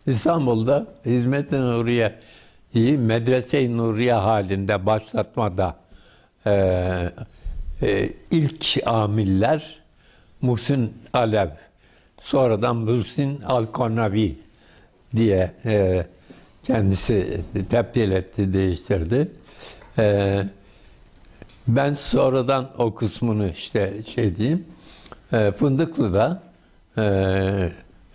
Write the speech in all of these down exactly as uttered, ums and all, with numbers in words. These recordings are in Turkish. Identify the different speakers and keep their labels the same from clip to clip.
Speaker 1: İstanbul'da Hizmet-i Nuriye'yi Medrese-i Nuriye halinde başlatmada e, e, ilk amiller Muhsin Alev, sonradan Muhsin Alkonavi diye e, kendisi tebdil etti, değiştirdi. E, ben sonradan o kısmını işte şey diyeyim, e, Fındıklı'da e,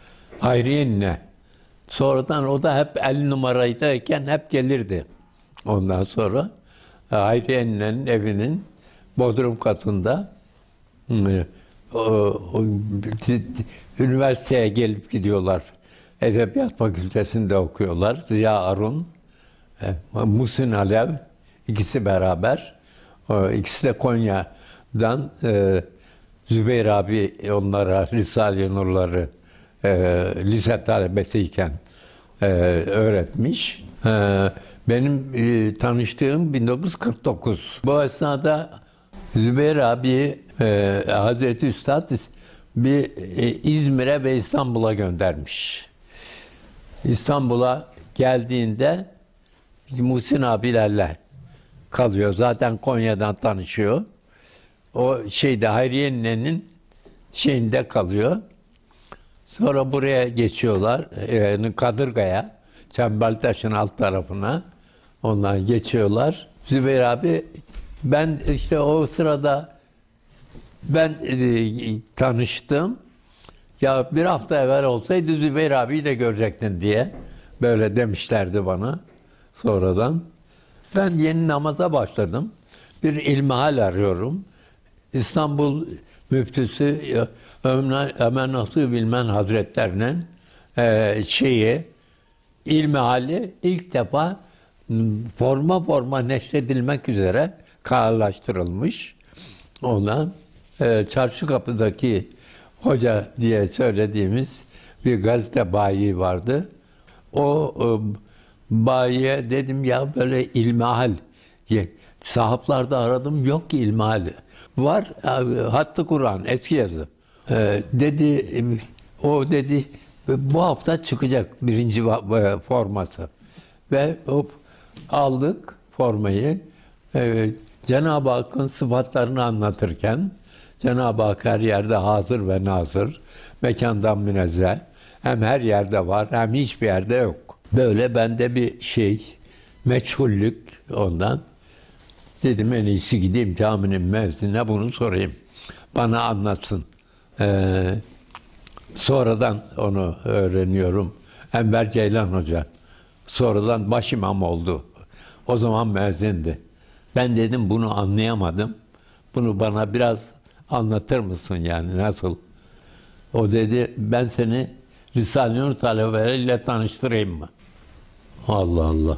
Speaker 1: Hayriye, sonradan o da hep elli numaraydayken hep gelirdi. Ondan sonra Hayriye'nin evinin bodrum katında e, o, o, üniversiteye gelip gidiyorlar. Edebiyat Fakültesinde okuyorlar. Ziya Arun, e, Muhsin Alev, ikisi beraber. O, ikisi de Konya'dan e, Zübeyir abi onlara Risale-i Nurları e, lise talebesiyken e, öğretmiş. E, benim e, tanıştığım bin dokuz yüz kırk dokuz. Bu esnada Zübeyir abi e, Hazreti Üstad bir e, İzmir'e ve İstanbul'a göndermiş. İstanbul'a geldiğinde Muhsin abilerle kalıyor. Zaten Konya'dan tanışıyor. O şeyde Hayriye'nin şeyinde kalıyor. Sonra buraya geçiyorlar. E, Kadırga'ya, Çembertaş'ın alt tarafına. Ondan geçiyorlar. Zübeyir abi, ben işte o sırada ben e, tanıştım. Ya bir hafta evvel olsaydı Zübeyir abiyi de görecektin diye böyle demişlerdi bana sonradan. Ben yeni namaza başladım. Bir ilmihal arıyorum. İstanbul Müftüsü Ömer Nasuh Bilmen Hazretlerinin e, şeyi, ilmihali ilk defa forma forma neşredilmek üzere kararlaştırılmış. Ondan e, Çarşıkapı'daki hoca diye söylediğimiz bir gazete bayi vardı. O e, bayiye dedim ya böyle ilmihal. Sahaflarda aradım, yok ki ilmihali. Var Hattı Kur'an, eski yazı. E, dedi o dedi bu hafta çıkacak birinci forması. Ve hop aldık formayı. E, Cenab-ı Hakk'ın sıfatlarını anlatırken Cenab-ı Hak her yerde hazır ve nazır, mekandan münezzeh. Hem her yerde var, hem hiçbir yerde yok. Böyle bende bir şey, meçhullük ondan. Dedim en iyisi gideyim caminin müezzinine bunu sorayım. Bana anlatsın. Ee, sonradan onu öğreniyorum. Enver Ceylan Hoca. Sonradan başimam oldu. O zaman müezzindi. Ben dedim bunu anlayamadım. Bunu bana biraz anlatır mısın yani nasıl? O dedi ben seni Risale-i Nur talebeleriyle tanıştırayım mı? Allah Allah.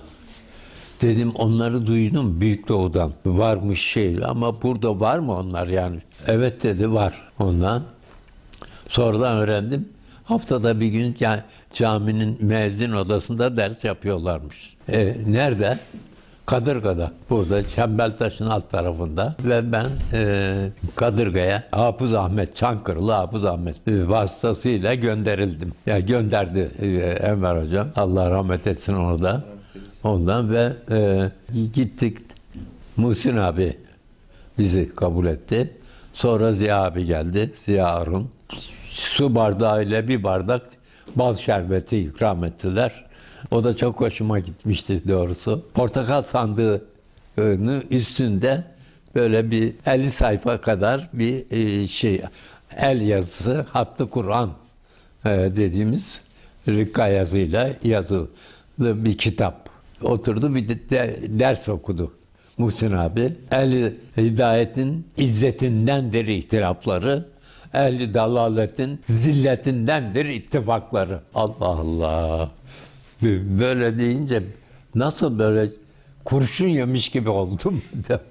Speaker 1: Dedim onları duydum Büyük Doğu'dan. Varmış şey ama burada var mı onlar yani? Evet dedi var ondan. Sonradan öğrendim. Haftada bir gün yani caminin müezzin odasında ders yapıyorlarmış. E, nerede? Kadırga'da. Burada Çembertaş'ın alt tarafında. Ve ben e, Kadırga'ya Hafız Ahmet, Çankırılı Hafız Ahmet e, vasıtasıyla gönderildim. Yani gönderdi e, Enver Hocam. Allah rahmet etsin onu da. Ondan ve e, gittik. Muhsin abi bizi kabul etti. Sonra Ziya abi geldi. Ziya Arun. Su bardağıyla bir bardak bal şerbeti ikram ettiler. O da çok hoşuma gitmişti doğrusu. Portakal sandığının üstünde böyle bir elli sayfa kadar bir e, şey, el yazısı, Hattı Kur'an e, dediğimiz rikka yazıyla yazılı bir kitap. Oturdu bir de, de ders okudu Muhsin abi. El hidayetin izzetindendir ihtilafları. Ehli dalaletin zilletindendir ittifakları. Allah Allah. Böyle deyince nasıl böyle kurşun yemiş gibi oldum.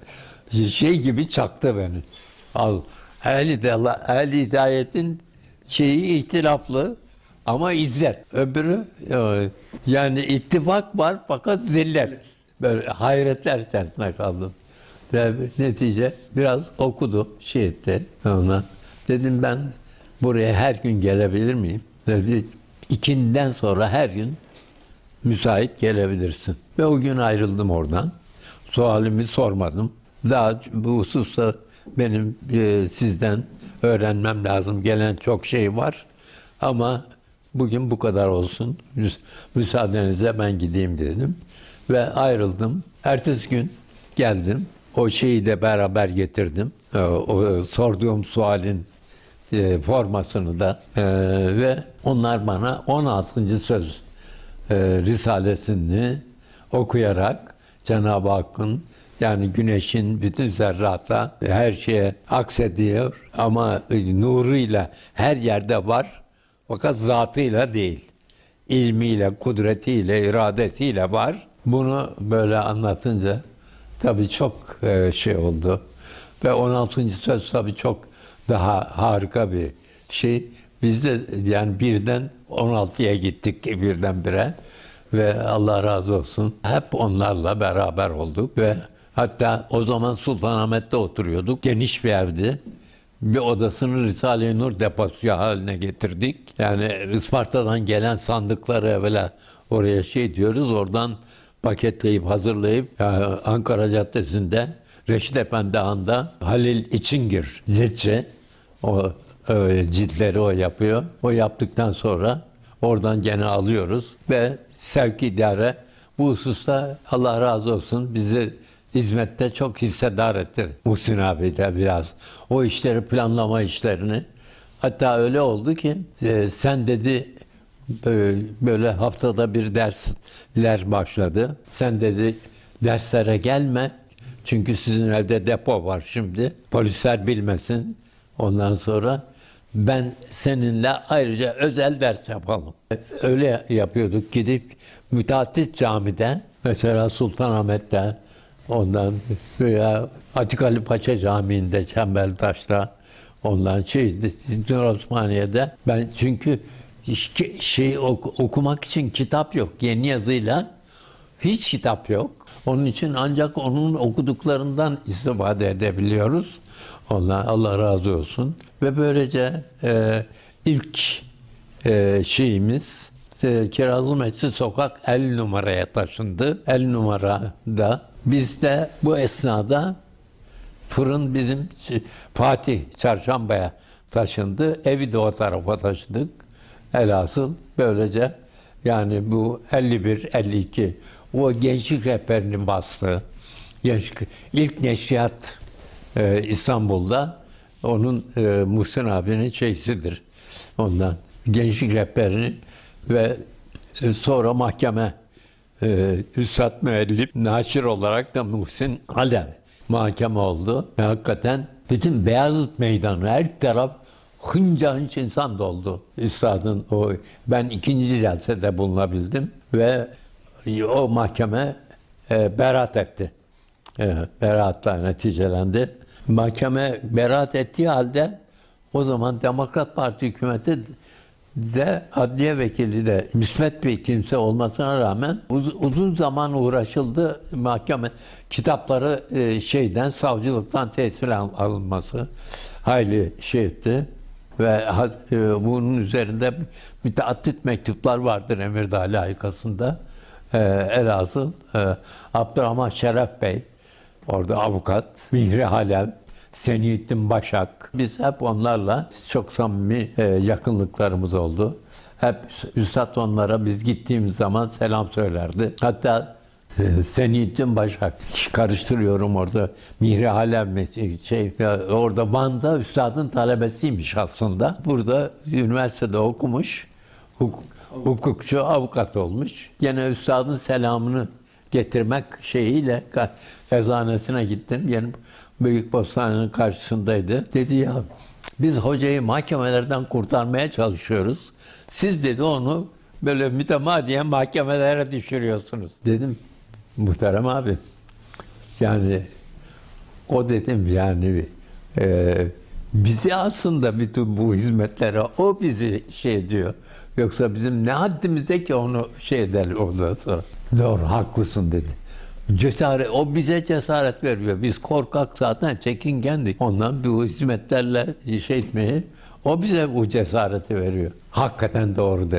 Speaker 1: Şey gibi çaktı beni. Al. Ehli, ehli hidayetin şeyi ihtilaflı ama izzet. Öbürü yani ittifak var fakat zillet. Böyle hayretler içerisinde kaldım. Ve netice biraz okudu, şey etti ona. Dedim ben buraya her gün gelebilir miyim? Dedi İkinden sonra her gün müsait gelebilirsin. Ve o gün ayrıldım oradan. Sualimi sormadım. Daha bu hususta benim e, sizden öğrenmem lazım. Gelen çok şey var. Ama bugün bu kadar olsun. Müsaadenizle ben gideyim dedim. Ve ayrıldım. Ertesi gün geldim. O şeyi de beraber getirdim. O, o sorduğum sualin e, formasını da e, ve onlar bana on altıncı söz e, risalesini okuyarak Cenab-ı Hakk'ın, yani güneşin bütün zerrata her şeye aksediyor ama nuruyla her yerde var fakat zatıyla değil. İlmiyle, kudretiyle, iradesiyle var. Bunu böyle anlatınca tabii çok e, şey oldu. Ve on altıncı söz tabii çok daha harika bir şey. Biz de yani birden on altıya gittik birdenbire. Ve Allah razı olsun hep onlarla beraber olduk. Ve hatta o zaman Sultanahmet'te oturuyorduk. Geniş bir evdi. Bir odasını Risale-i Nur deposu haline getirdik. Yani Isparta'dan gelen sandıkları evvela oraya şey diyoruz. Oradan paketleyip hazırlayıp yani Ankara Caddesi'nde Reşit Efendi Han'da Halil İçingir ciltçi, o e, ciltleri o yapıyor. O yaptıktan sonra oradan gene alıyoruz ve sevk idare bu hususta Allah razı olsun bizi hizmette çok hissedar etti. Muhsin abi de biraz o işleri, planlama işlerini. Hatta öyle oldu ki e, sen dedi böyle haftada bir dersler başladı. Sen dedi derslere gelme. Çünkü sizin evde depo var şimdi. Polisler bilmesin. Ondan sonra ben seninle ayrıca özel ders yapalım. Öyle yapıyorduk. Gidip Müteaddit Cami'de, mesela Sultanahmet'te, ondan veya Atik Ali Paşa Camii'nde, Çembertaş'ta, ondan şey, Nur Osmaniye'de. Ben çünkü şey okumak için kitap yok. Yeni yazıyla hiç kitap yok. Onun için ancak onun okuduklarından istifade edebiliyoruz. Allah, Allah razı olsun. Ve böylece e, ilk e, şeyimiz e, Kirazlı Mescid Sokak elli numaraya taşındı. elli numarada biz de bu esnada fırın bizim Fatih Çarşamba'ya taşındı. Evi de o tarafa taşıdık. Elhasıl böylece yani bu elli bir elli iki o gençlik rehberinin bastığı gençlik, ilk neşriyat e, İstanbul'da onun e, Muhsin abinin şeysidir. Ondan gençlik rehberinin ve e, sonra mahkeme e, üstad müellif naşir olarak da Muhsin Alev mahkeme oldu. Ve hakikaten bütün Beyazıt Meydanı her taraf hınca hınç insan doldu. Üstadın o, ben ikinci celsede bulunabildim ve o mahkeme e, beraat etti. E, beraatla neticelendi. Mahkeme beraat ettiği halde o zaman Demokrat Parti hükümeti de adliye vekili de müsbet bir kimse olmasına rağmen uz, uzun zaman uğraşıldı mahkeme kitapları e, şeyden savcılıktan tesir alınması hayli şey etti. Ve e, bunun üzerinde müteaddit mektuplar vardır Emirdağ layıkasında. E, elhasıl e, Abdurrahman Şeref Bey, orada avukat, Mihri Halev, Seniyettin Başak. Biz hep onlarla çok samimi e, yakınlıklarımız oldu. Hep Üstad onlara biz gittiğimiz zaman selam söylerdi. Hatta e, Seniyettin Başak, karıştırıyorum orada, Mihri Halev şey, orada Van'da Üstad'ın talebesiymiş aslında. Burada üniversitede okumuş, hukuk, hukukçu, avukat olmuş. Gene Üstad'ın selamını getirmek şeyiyle eczanesine gittim. Yani Büyük Postane'nin karşısındaydı. Dedi ya biz hocayı mahkemelerden kurtarmaya çalışıyoruz. Siz dedi onu böyle mütemadiyen mahkemelere düşürüyorsunuz. Dedim muhterem abi. Yani o dedim yani e, bizi aslında bütün bu hizmetlere o bizi şey diyor. Yoksa bizim ne haddimize ki onu şey eder ondan sonra. Doğru haklısın dedi. Cesaret, o bize cesaret veriyor. Biz korkak zaten çekingendik. Ondan bu hizmetlerle şey etmeyi, o bize bu cesareti veriyor. Hakikaten doğru dedi.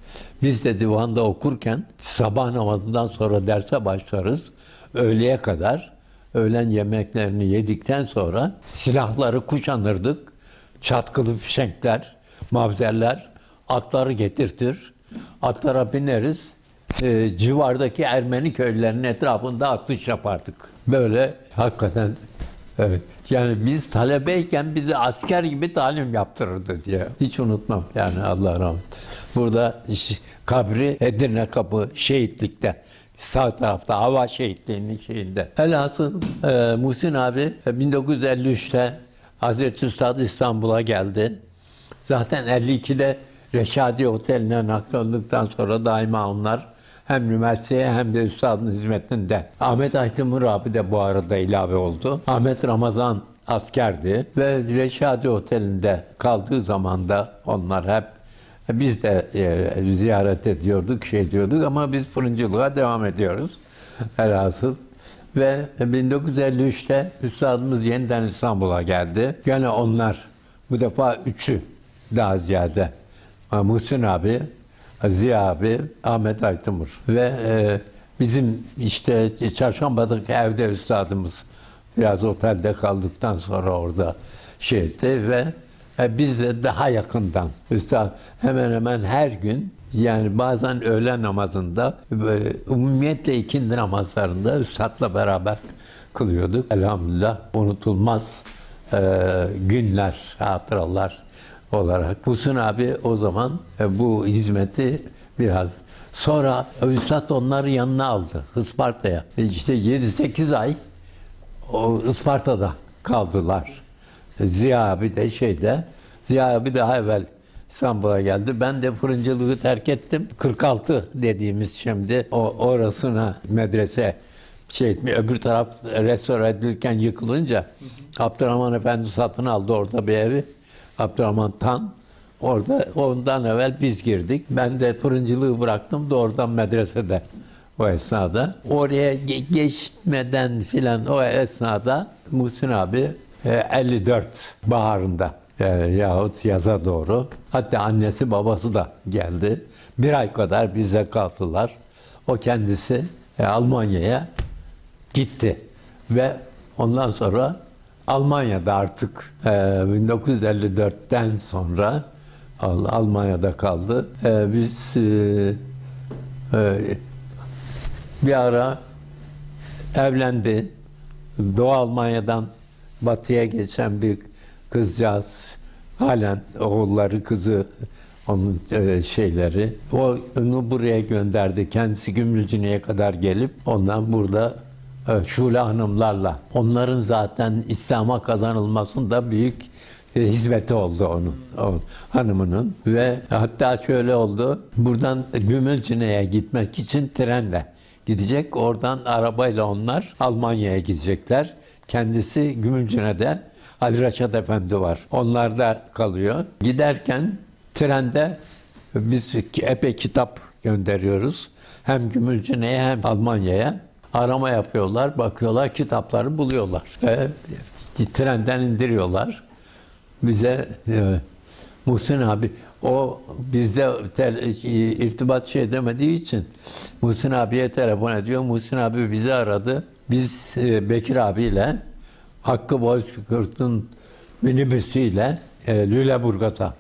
Speaker 1: Biz de divanda okurken sabah namazından sonra derse başlarız. Öğleye kadar öğlen yemeklerini yedikten sonra silahları kuşanırdık. Çatkılı fişenkler, mavzerler, atları getirtir. Atlara bineriz. E, civardaki Ermeni köylerinin etrafında atış yapardık. Böyle hakikaten evet. Yani biz talebeyken bizi asker gibi talim yaptırırdı diye. Hiç unutmam yani, Allah rahmet. Burada kabri Edirne Kapı şehitlikte. Sağ tarafta hava şehitliğinin şeyinde. Elhasıl e, Muhsin abi bin dokuz yüz elli üçte Hazreti Üstad İstanbul'a geldi. Zaten elli ikide Reşadi Oteli'ne naklolduktan sonra daima onlar hem üniversiteye hem de üstadın hizmetinde. Ahmet Aytımur abi de bu arada ilave oldu. Ahmet Ramazan askerdi ve Reşadi Oteli'nde kaldığı zaman da onlar hep, biz de e, ziyaret ediyorduk, şey diyorduk ama biz fırıncılığa devam ediyoruz elhasıl. Ve bin dokuz yüz elli üçte üstadımız yeniden İstanbul'a geldi. Gene onlar, bu defa üçü daha ziyade. Muhsin abi, Ziya abi, Ahmet Aytımur ve e, bizim işte Çarşamba'daki evde üstadımız biraz otelde kaldıktan sonra orada şey etti ve e, biz de daha yakından üstad hemen hemen her gün, yani bazen öğle namazında, e, umumiyetle ikindi namazlarında üstadla beraber kılıyorduk. Elhamdülillah unutulmaz e, günler, hatıralar olarak. Muhsin abi o zaman e, bu hizmeti biraz sonra üstad onları yanına aldı Isparta'ya. E, işte yedi sekiz ay o Isparta'da kaldılar. E, Ziya abi de şeyde, Ziya abi daha evvel İstanbul'a geldi. Ben de fırıncılığı terk ettim. kırk altı dediğimiz şimdi o orasına medrese şey etmiyor. Öbür taraf restore edilirken yıkılınca Abdurrahman Efendi satın aldı orada bir evi. Abdurrahman Tan. Orada ondan evvel biz girdik. Ben de fırıncılığı bıraktım. Doğrudan medresede o esnada. Oraya ge- geçmeden filan o esnada Muhsin abi e, elli dört baharında e, yahut yaza doğru. Hatta annesi babası da geldi. Bir ay kadar bizde kaldılar. O kendisi e, Almanya'ya gitti. Ve ondan sonra Almanya'da artık e, bin dokuz yüz elli dörtten sonra Al- Almanya'da kaldı. E, biz e, e, bir ara evlendi. Doğu Almanya'dan batıya geçen bir kızcağız, halen oğulları, kızı, onun e, şeyleri. O onu buraya gönderdi. Kendisi Gümülcine'ye kadar gelip ondan burada e, Şule Hanımlarla. Onların zaten İslam'a kazanılmasında büyük e, hizmeti oldu onun, o hanımının. Ve hatta şöyle oldu. Buradan Gümülcine'ye gitmek için trenle gidecek. Oradan arabayla onlar Almanya'ya gidecekler. Kendisi Gümülcine'de Ali Reşat Efendi var. Onlar da kalıyor. Giderken trende biz epey kitap gönderiyoruz. Hem Gümülcine'ye hem Almanya'ya. Arama yapıyorlar, bakıyorlar, kitapları buluyorlar. Ve trenden indiriyorlar. Bize e, Muhsin abi, o bizde tel, irtibat şey demediği için Muhsin abiye telefon ediyor. Muhsin abi bizi aradı. Biz e, Bekir abiyle Hakkı Bozkurt'un minibüsüyle e, Lüleburgaz'a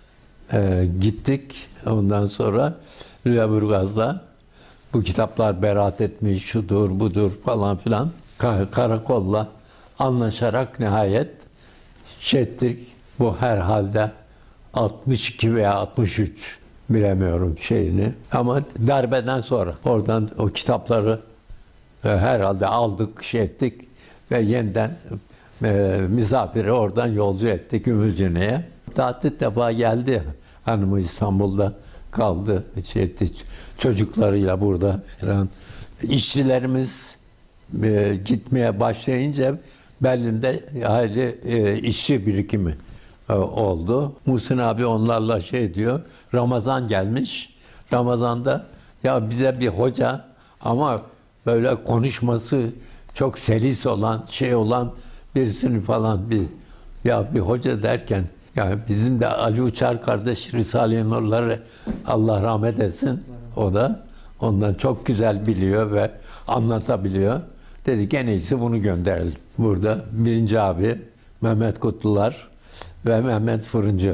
Speaker 1: e, gittik. Ondan sonra Lüleburgaz'da bu kitaplar beraat etmiş, şudur budur falan filan, karakolla anlaşarak nihayet şey ettik. Bu herhalde altmış iki veya altmış üç, bilemiyorum şeyini. Ama darbeden sonra oradan o kitapları e, herhalde aldık, şey ettik ve yeniden e, misafiri oradan yolcu ettik Gümülcine'ye. Tatil defa geldi hanımı, İstanbul'da kaldı, şey etti, çocuklarıyla burada falan. İşçilerimiz e, gitmeye başlayınca Berlin'de hayli e, işçi birikimi e, oldu. Muhsin abi onlarla şey diyor, Ramazan gelmiş. Ramazan'da ya bize bir hoca ama böyle konuşması çok selis olan, şey olan birisini falan bir, ya bir hoca derken Yani bizim de Ali Uçar kardeş Risale-i Nurları Allah rahmet etsin. O da ondan çok güzel biliyor ve anlatabiliyor. Dedik en iyisi bunu gönderelim. Burada birinci abi Mehmet Kutlular ve Mehmet Fırıncı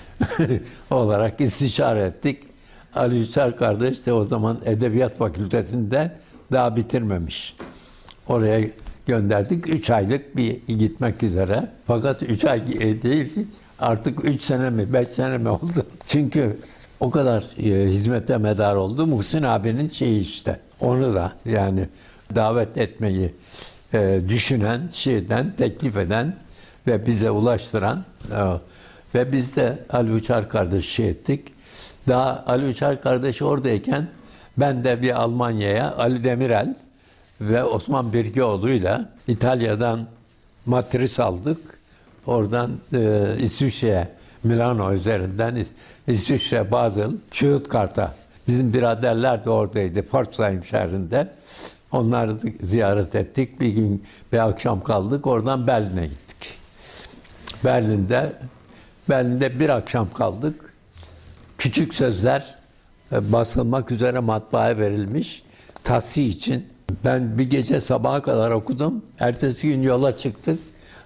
Speaker 1: olarak istişare ettik. Ali Uçar kardeş de o zaman Edebiyat Fakültesi'nde daha bitirmemiş. Oraya gönderdik. Üç aylık bir gitmek üzere. Fakat üç ay değil, artık üç sene mi, beş sene mi oldu? Çünkü o kadar e, hizmete medar oldu. Muhsin abinin şeyi işte. Onu da yani davet etmeyi e, düşünen, şeyden teklif eden ve bize ulaştıran e, ve biz de Ali Uçar kardeşi şey ettik. Daha Ali Uçar kardeşi oradayken ben de bir Almanya'ya Ali Demirel ve Osman Birgioğlu'yla İtalya'dan matris aldık. Oradan e, İsviçre'ye, Milano üzerinden İs İsviçre, Basel, Stuttgart'a. Bizim biraderler de oradaydı, Pforzheim şehrinde. Onları da ziyaret ettik. Bir gün, bir akşam kaldık. Oradan Berlin'e gittik. Berlin'de Berlin'de bir akşam kaldık. Küçük sözler e, basılmak üzere matbaaya verilmiş tahsih için. Ben bir gece sabaha kadar okudum. Ertesi gün yola çıktık.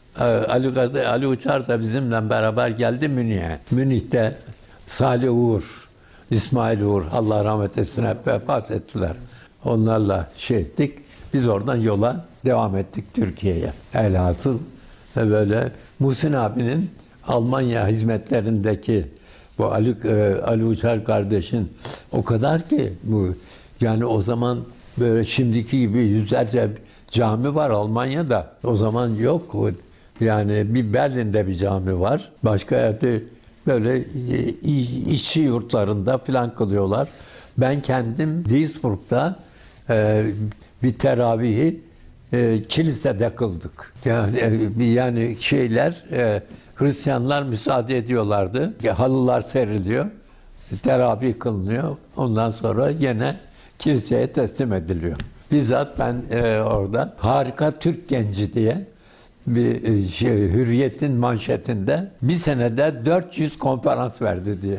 Speaker 1: Ali, Ali Uçar da bizimle beraber geldi Münih'e. Münih'te Salih Uğur, İsmail Uğur, Allah rahmet etsin, hep vefat ettiler. Onlarla şey ettik. Biz oradan yola devam ettik Türkiye'ye. Elhasıl böyle Muhsin abinin Almanya hizmetlerindeki bu Ali, Ali Uçar kardeşin o kadar ki bu yani o zaman böyle şimdiki gibi yüzlerce cami var Almanya'da. O zaman yok. Yani bir Berlin'de bir cami var. Başka yerde böyle işçi yurtlarında falan kılıyorlar. Ben kendim Duisburg'da e, bir teravihi e, kilisede kıldık. Yani yani şeyler e, Hristiyanlar müsaade ediyorlardı. Halılar seriliyor. Teravih kılınıyor. Ondan sonra yine kiliseye teslim ediliyor. Bizzat ben e, orada Harika Türk Genci diye bir şey, Hürriyet'in manşetinde bir senede dört yüz konferans verdi diye.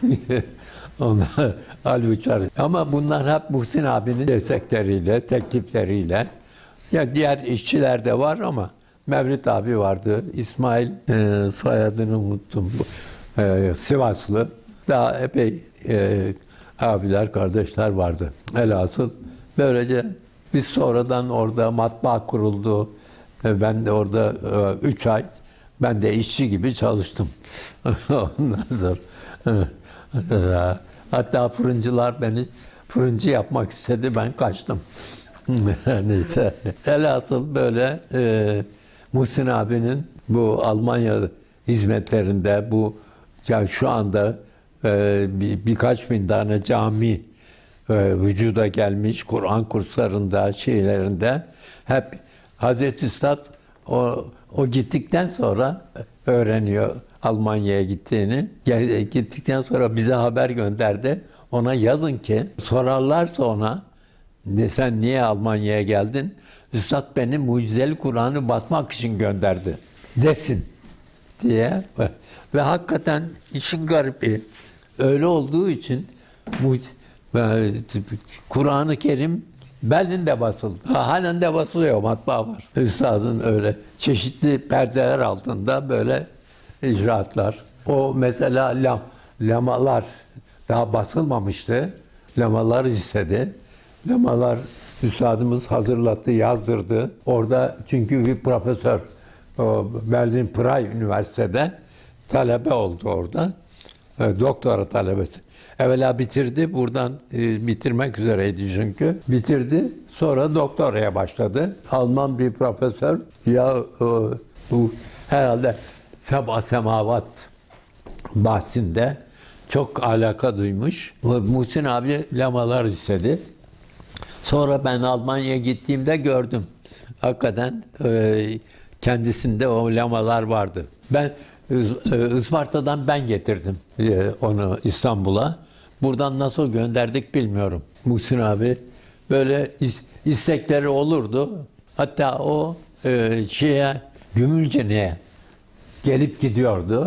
Speaker 1: Onlar Ali Uçar. Ama bunlar hep Muhsin abinin destekleriyle, teklifleriyle. Ya diğer işçiler de var ama Mevlüt abi vardı. İsmail e, soyadını unuttum. E, Sivaslı. Daha epey e, abiler, kardeşler vardı. Elhasıl böylece biz sonradan orada matbaa kuruldu. Ben de orada üç ay ben de işçi gibi çalıştım. Ondan sonra hatta fırıncılar beni fırıncı yapmak istedi. Ben kaçtım. Neyse. Elhasıl böyle e, Muhsin abinin bu Almanya hizmetlerinde bu yani şu anda e, bir, birkaç bin tane cami e, vücuda gelmiş. Kur'an kurslarında, şeylerinde hep Hazreti Üstad o, o gittikten sonra öğreniyor Almanya'ya gittiğini. Gel, gittikten sonra bize haber gönderdi. Ona yazın ki sorarlarsa ona ne sen niye Almanya'ya geldin? Üstad beni mucizeli Kur'an'ı basmak için gönderdi desin diye. Ve, ve hakikaten işin garibi öyle olduğu için Kur'an-ı Kerim Berlin'de basıldı. Halen de basılıyor, matbaa var. Üstadın öyle çeşitli perdeler altında böyle icraatlar. O mesela lam, lamalar daha basılmamıştı. Lamalar istedi. Lamalar üstadımız hazırlattı, yazdırdı. Orada çünkü bir profesör o Berlin Pray Üniversitede talebe oldu orada. E, doktora talebesi. Evvela bitirdi. Buradan e, bitirmek üzereydi çünkü. Bitirdi. Sonra doktoraya başladı. Alman bir profesör. Ya e, bu herhalde Seba Semavat bahsinde çok alaka duymuş. Muhsin abi lamalar istedi. Sonra ben Almanya'ya gittiğimde gördüm. Hakikaten e, kendisinde o lamalar vardı. Ben Isparta'dan ben getirdim e, onu İstanbul'a. Buradan nasıl gönderdik bilmiyorum. Muhsin abi böyle is, istekleri olurdu. Hatta o e, şeye Gümülcine'ye gelip gidiyordu.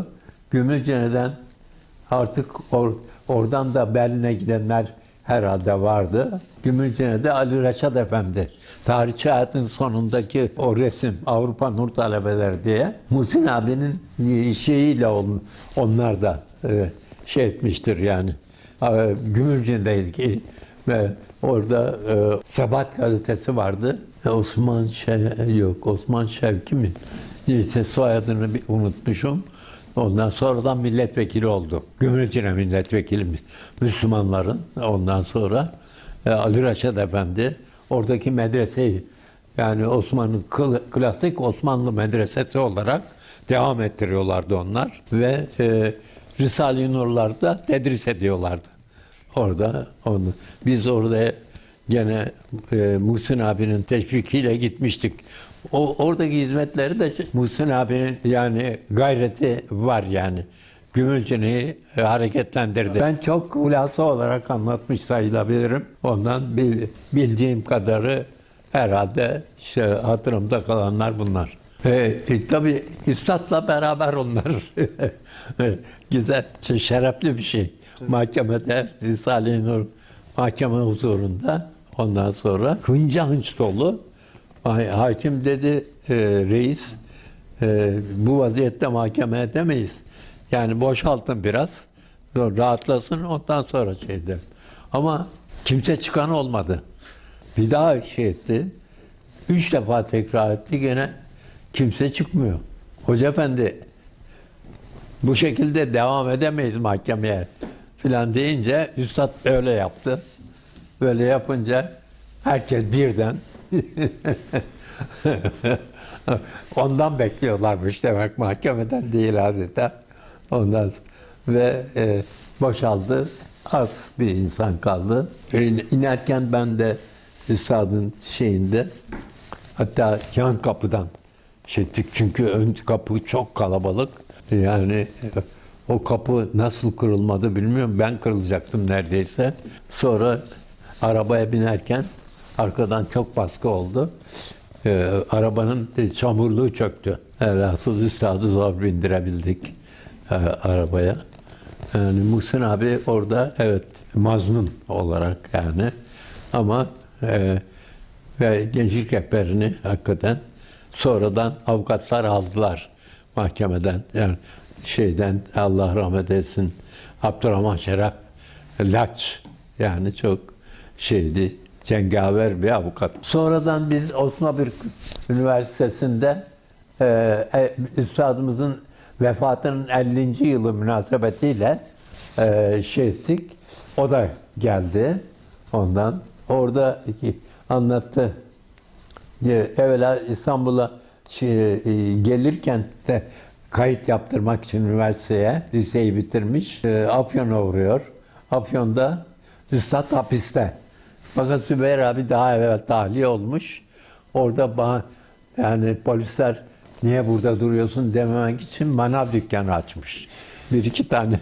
Speaker 1: Gümülcine'den artık or, oradan da Berlin'e gidenler herhalde vardı. Gümülcine'de Ali Reşat Efendi, tarihçi hayatın sonundaki o resim, Avrupa Nur Talebeleri diye, Muhsin abinin şeyiyle on, onlar da e, şey etmiştir yani. E, Gümülcine'deki ve orada e, Sebat gazetesi vardı. E, Osman Şev yok, Osman Şevki mi? Neyse soyadını bir unutmuşum. Ondan sonradan milletvekili oldu. Gümülcine milletvekili Müslümanların. Ondan sonra e, Ali Reşat Efendi oradaki medreseyi, yani Osmanlı klasik Osmanlı medresesi olarak devam ettiriyorlardı onlar ve e, Risale-i Nur'larda tedris ediyorlardı. Orada onu biz orada gene e, Muhsin abinin teşvikiyle gitmiştik. O oradaki hizmetleri de Muhsin abinin yani gayreti var yani. Gümülcine'yi e, hareketlendirdi. Ben çok hulasa olarak anlatmış sayılabilirim. Ondan bil, bildiğim kadarı herhalde işte hatırımda kalanlar bunlar. E, e, tabii üstadla beraber onlar. Güzel, şerefli bir şey. Mahkemede, Risale-i Nur mahkeme huzurunda ondan sonra hınca hınç dolu. Hakim dedi, e, reis e, bu vaziyette mahkeme edemeyiz. Yani boşaltın biraz, rahatlasın, ondan sonra şey edelim. Ama kimse çıkan olmadı. Bir daha şey etti. Üç defa tekrar etti, gene kimse çıkmıyor. Hoca efendi, bu şekilde devam edemeyiz mahkemeye filan deyince üstad öyle yaptı. Böyle yapınca herkes birden ondan bekliyorlarmış demek, mahkemeden değil adeta. Ondan ve e, boşaldı. Az bir insan kaldı. E, inerken ben de üstadın şeyinde, hatta yan kapıdan şey, çünkü ön kapı çok kalabalık. Yani o kapı nasıl kırılmadı bilmiyorum. Ben kırılacaktım neredeyse. Sonra arabaya binerken arkadan çok baskı oldu. Ee, arabanın çamurluğu çöktü. Velhasıl üstadı zor bindirebildik e, arabaya. Yani Muhsin abi orada evet mazlum olarak yani, ama e, ve gençlik rehberini hakikaten sonradan avukatlar aldılar mahkemeden. Yani şeyden, Allah rahmet etsin, Abdurrahman Şeref Laç, yani çok şeydi, cengaver bir avukat. Sonradan biz Osnabrück Üniversitesi'nde e, e, üstadımızın vefatının ellinci yılı münasebetiyle e, şey ettik. O da geldi ondan. Orada anlattı. Evvela İstanbul'a şey, e, gelirken de kayıt yaptırmak için üniversiteye, liseyi bitirmiş. E, Afyon'a uğruyor. Afyon'da üstad hapiste. Fakat Zübeyir abi daha evvel tahliye olmuş. Orada bana, yani polisler niye burada duruyorsun dememek için manav dükkanı açmış. Bir iki tane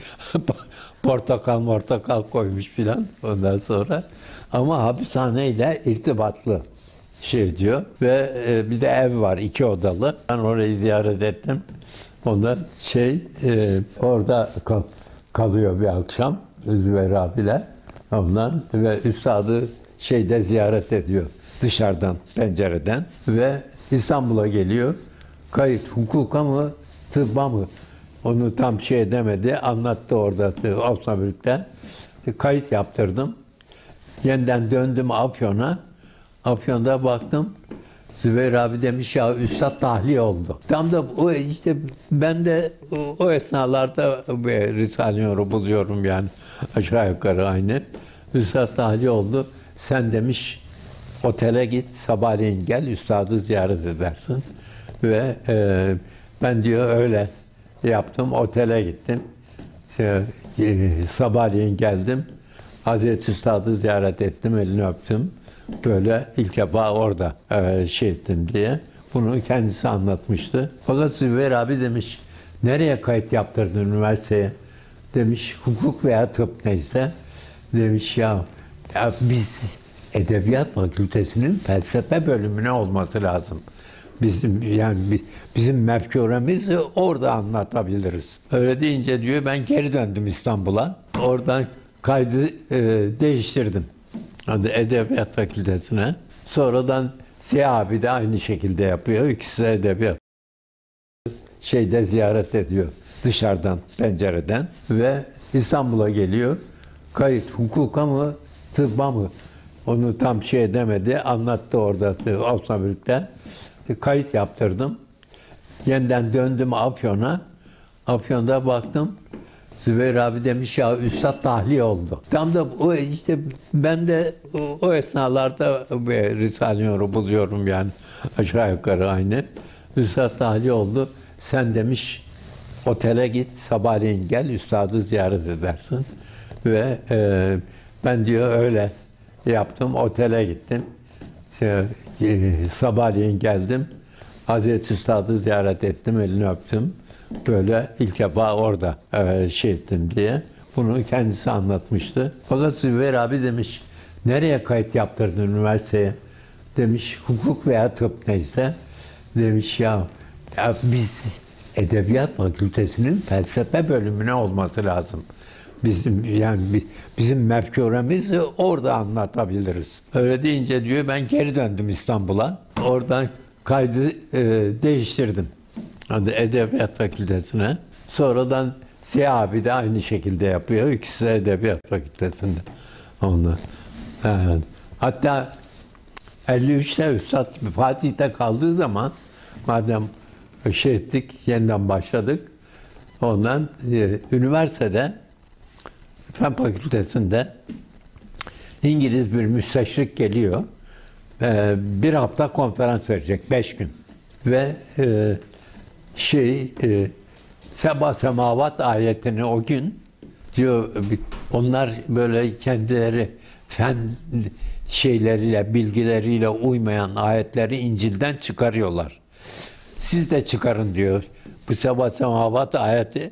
Speaker 1: portakal portakal koymuş filan ondan sonra. Ama hapishaneyle irtibatlı şey diyor. Ve e, bir de ev var, iki odalı. Ben orayı ziyaret ettim. Ondan şey e, orada kal kalıyor bir akşam Zübeyir abiyle. Ondan ve üstadı şeyde ziyaret ediyor dışarıdan, pencereden, ve İstanbul'a geliyor. Kayıt hukuka mı, tıbba mı? Onu tam şey edemedi. Anlattı orada Osnabrück'te. Kayıt yaptırdım. Yeniden döndüm Afyon'a. Afyon'da baktım. Zübeyir abi demiş ya üstad tahliye oldu. Tam da o işte ben de o, o esnalarda Risale-i Nur'u buluyorum yani aşağı yukarı aynı. Üstad tahliye oldu. Sen demiş otele git, sabahleyin gel, üstadı ziyaret edersin. Ve e, ben diyor öyle yaptım, otele gittim. İşte, e, sabahleyin geldim. Hazreti Üstad'ı ziyaret ettim, elini öptüm. Böyle ilk defa orada e, şey ettim diye. Bunu kendisi anlatmıştı. Fakat Zübeyir abi demiş, nereye kayıt yaptırdın üniversiteye? Demiş, hukuk veya tıp neyse. Demiş ya, ya biz Edebiyat Fakültesinin felsefe bölümüne olması lazım. Bizim yani bi- bizim mefkuremizi orada anlatabiliriz. Öyle deyince diyor ben geri döndüm İstanbul'a. Oradan kaydı e, değiştirdim. Adı Edebiyat Fakültesine. Sonradan Ziya abi de aynı şekilde yapıyor. İkisi de edebiyat. Şeyde ziyaret ediyor dışarıdan, pencereden ve İstanbul'a geliyor. Kayıt hukuka mı, tıbba mı? Onu tam şey edemedi. Anlattı orada Osnabrük'te. Kayıt yaptırdım. Yeniden döndüm Afyon'a. Afyon'da baktım. Zübeyir abi demiş ya üstad tahliye oldu. Tam da o işte ben de o, o esnalarda Risale-i Nur'u buluyorum yani aşağı yukarı aynı. Üstad tahliye oldu. Sen demiş otele git sabahleyin gel üstadı ziyaret edersin. Ve e, ben diyor öyle yaptım. Otele gittim. İşte, e, sabahleyin geldim. Hazreti Üstad'ı ziyaret ettim, elini öptüm. Böyle ilk defa orada e, şey ettim diye. Bunu kendisi anlatmıştı. Fakat Zübeyir abi demiş, nereye kayıt yaptırdın üniversiteye? Demiş, hukuk veya tıp neyse. Demiş ya, ya biz Edebiyat Fakültesinin felsefe bölümüne olması lazım. Bizim yani bizim mefkuremizi orada anlatabiliriz. Öyle deyince diyor ben geri döndüm İstanbul'a. Oradan kaydı e, değiştirdim. Adı Edebiyat Fakültesine. Sonradan Ziya abi de aynı şekilde yapıyor. İkisi de Edebiyat Fakültesinde. Ondan. Evet. Hatta elli üçte Üstad Fatih'te kaldığı zaman madem şey ettik, yeniden başladık. Ondan e, üniversitede Fen Fakültesi'nde İngiliz bir müsteşrik geliyor. E, bir hafta konferans verecek, beş gün. Ve e, şey e, Seba Semavat ayetini o gün diyor onlar böyle kendileri fen şeyleriyle, bilgileriyle uymayan ayetleri İncil'den çıkarıyorlar. Siz de çıkarın diyor. Bu Seba Semavat ayeti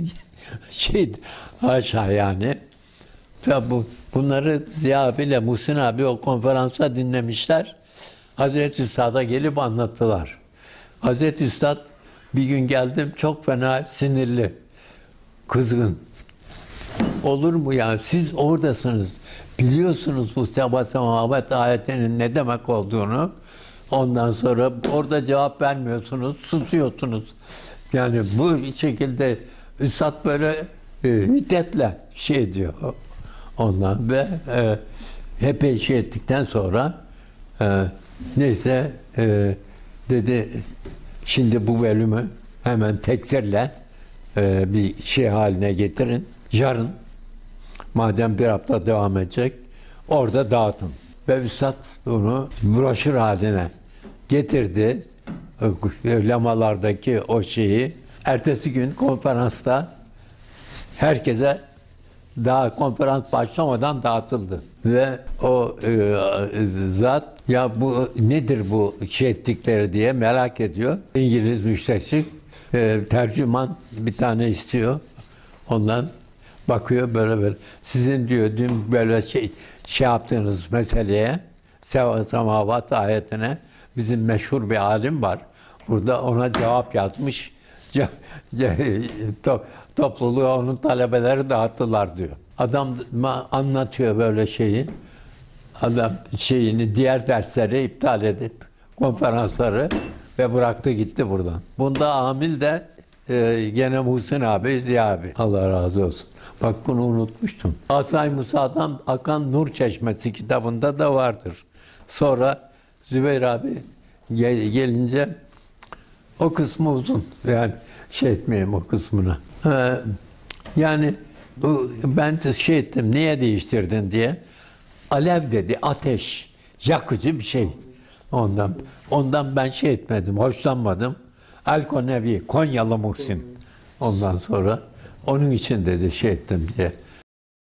Speaker 1: şey haşa yani. Tabi bu, bunları Ziya abiyle Muhsin abi o konferansta dinlemişler. Hazreti Üstad'a gelip anlattılar. Hazreti Üstad bir gün geldim çok fena sinirli, kızgın. Olur mu ya? Siz oradasınız. Biliyorsunuz bu Seba Semavat ayetinin ne demek olduğunu. Ondan sonra orada cevap vermiyorsunuz, susuyorsunuz. Yani bu şekilde Üstad böyle e, hiddetle şey diyor ondan ve e, epey şey ettikten sonra e, neyse e, dedi şimdi bu bölümü hemen teksirle e, bir şey haline getirin. Yarın madem bir hafta devam edecek orada dağıtın. Ve Üstad bunu broşür haline getirdi. Lemalardaki o şeyi. Ertesi gün konferansta herkese daha konferans başlamadan dağıtıldı. Ve o e, zat ya bu nedir bu şey ettikleri diye merak ediyor. İngiliz müsteşrik e, tercüman bir tane istiyor. Ondan bakıyor böyle böyle. Sizin diyor dün böyle şey şey yaptığınız meseleye Seva Semavat ayetine bizim meşhur bir alim var. Burada ona cevap yazmış. Topluluğu onun talebeleri dağıttılar diyor. Adam anlatıyor böyle şeyi. Adam şeyini diğer dersleri iptal edip konferansları ve bıraktı gitti buradan. Bunda amil de e, gene Muhsin abi, Ziya abi. Allah razı olsun. Bak bunu unutmuştum. Asay Musa'dan akan Nur Çeşmesi kitabında da vardır. Sonra Zübeyir abi gel, gelince o kısmı uzun. Yani şey etmeyeyim o kısmına. Ee, yani bu, ben şey ettim, niye değiştirdin diye. Alev dedi, ateş, yakıcı bir şey. Ondan ondan ben şey etmedim, hoşlanmadım. Alkonevi, Konyalı Muhsin. Ondan sonra onun için dedi şey ettim diye.